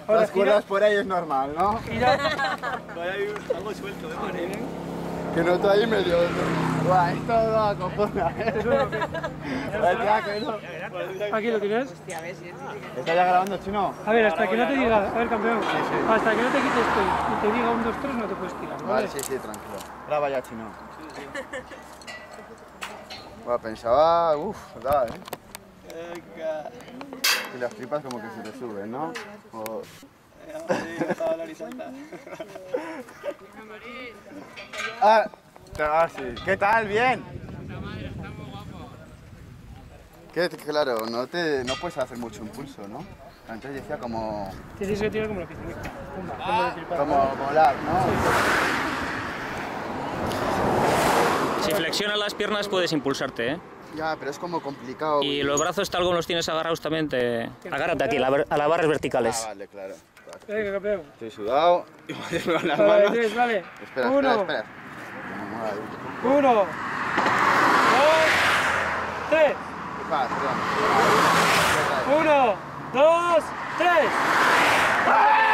Ahora las cuerdas por ahí es normal, ¿no? Gira. Hay algo suelto de pared. Que noto ahí medio... Buah, esto no acojona, Aquí lo tienes. ¿Está ya grabando, Chino? A ver, hasta que no te diga, a ver campeón, hasta que no te quites esto y te diga 1, 2, 3 no te puedes tirar, ¿vale? Vale, sí, tranquilo. Graba ya, Chino. Bueno, pensaba, da, y las tripas como que se te suben, ¿no? O... sí. ¿Qué tal? ¿Bien? Claro, no puedes hacer mucho impulso, ¿no? Entonces decía como... Tienes que tirar como la pizarra. Como volar, ¿no? Si flexionas las piernas puedes impulsarte, ¿eh? Ya, pero es como complicado. Y los brazos tal como los tienes agarrados también te... Agárrate aquí, a las barras verticales. Vale, claro. Venga, campeón. Estoy sudado. Las Vale, manos. 3, vale. Espera. 1, 2, 3. 1, 2, 3.